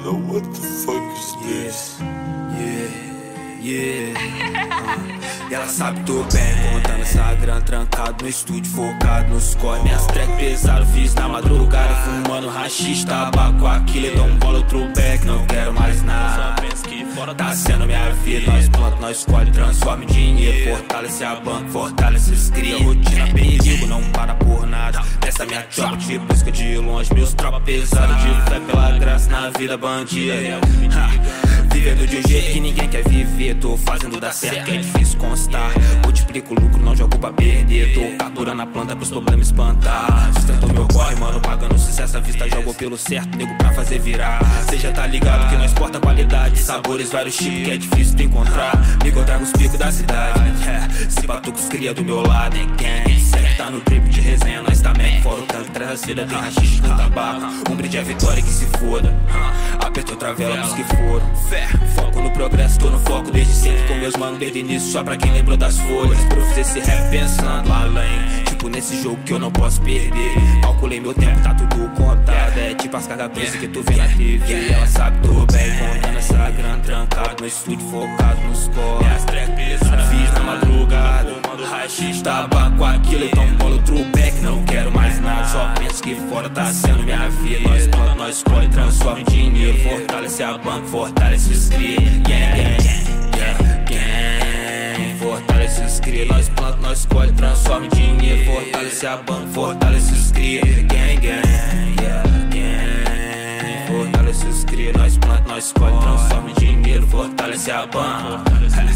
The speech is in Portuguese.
Now what the fuck is this? E ela sabe que tô bem, contando essa grana, trancado no estúdio, focado nos corre. Minhas track pesado, fiz na madrugada, fumando rachis, tabaco, aquilo, dou um bola, outro back, não quero mais nada. Tá sendo minha vida, nós planta, nós colhe, transforma em dinheiro, fortalece a banca, fortalece os cria, rotina perigo, não para por nada. Essa minha tropa de busca de longe, meus tropa pesado, de fé pela graça na vida bandida. Vivendo de um jeito que ninguém quer viver, tô fazendo dar certo que é difícil constar. Multiplico o lucro, não jogo pra perder, tô capturando a planta pros problemas espantar. Sustentou meu corre, mano, pagando sucesso à vista, jogou pelo certo, nego pra fazer virar. Cê já tá ligado que nós porta qualidade, sabores, vários tipos que é difícil de encontrar. Me encontrar nos picos da cidade, se batucos cria do meu lado, hein, gang. Cê tá no trip de resenha, nós também. Fora o tanto, traz a seda, tem rachixe com tabaco. Um brinde é vitória que se foda. Apertou travela dos que foram. Fé, foco no progresso, tô no foco desde sempre. Com meus manos desde início, só pra quem lembrou das folhas. Pra eu fazer esse rap pensando além. Tipo nesse jogo que eu não posso perder. Calculei meu tempo, tá tudo contado. É tipo as cargas presas que tu vê na TV. Ela sabe que tô bem, contando essa grana, trancado no estúdio, focado nos corres. Minhas track pesadas, fiz na madrugada, fumando rachis, tabaco, aquilo, então bola, outro back, não quero mais nada. Só penso que fora tá sendo minha vida. Nós planta, nós colhe, transforma em dinheiro, fortalece a banca, fortalece os cria. Fortalece os cria, nós planta, nós colhe, transforma em dinheiro, fortalece a banca, fortalece os cria. Fortalece os cria, nós planta, nós colhe, transforma em dinheiro, fortalece a banca.